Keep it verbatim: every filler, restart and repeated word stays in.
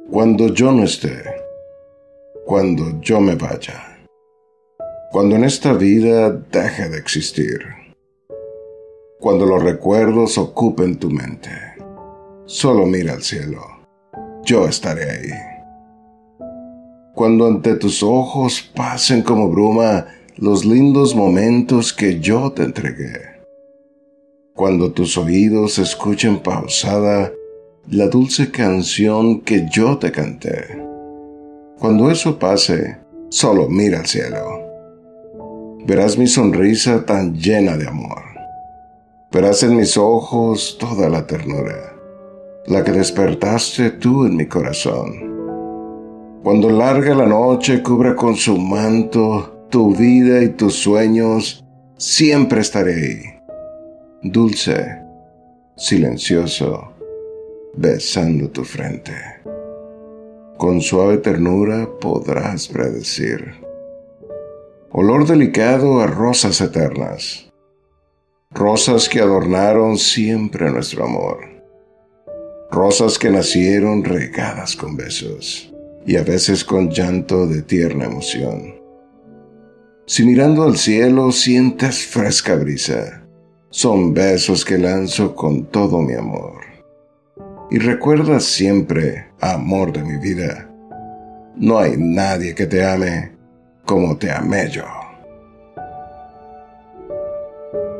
Cuando yo no esté, cuando yo me vaya, cuando en esta vida deje de existir, cuando los recuerdos ocupen tu mente, solo mira al cielo, yo estaré ahí. Cuando ante tus ojos pasen como bruma los lindos momentos que yo te entregué, cuando tus oídos escuchen pausada la dulce canción que yo te canté, cuando eso pase, solo mira al cielo. Verás mi sonrisa tan llena de amor. Verás en mis ojos toda la ternura, la que despertaste tú en mi corazón. Cuando larga la noche cubra con su manto tu vida y tus sueños, siempre estaré ahí, dulce, silencioso, besando tu frente. Con suave ternura podrás predecir. Olor delicado a rosas eternas, rosas que adornaron siempre nuestro amor, rosas que nacieron regadas con besos y a veces con llanto de tierna emoción. Si mirando al cielo sientes fresca brisa, son besos que lanzo con todo mi amor. Y recuerda siempre, amor de mi vida, no hay nadie que te ame como te amé yo.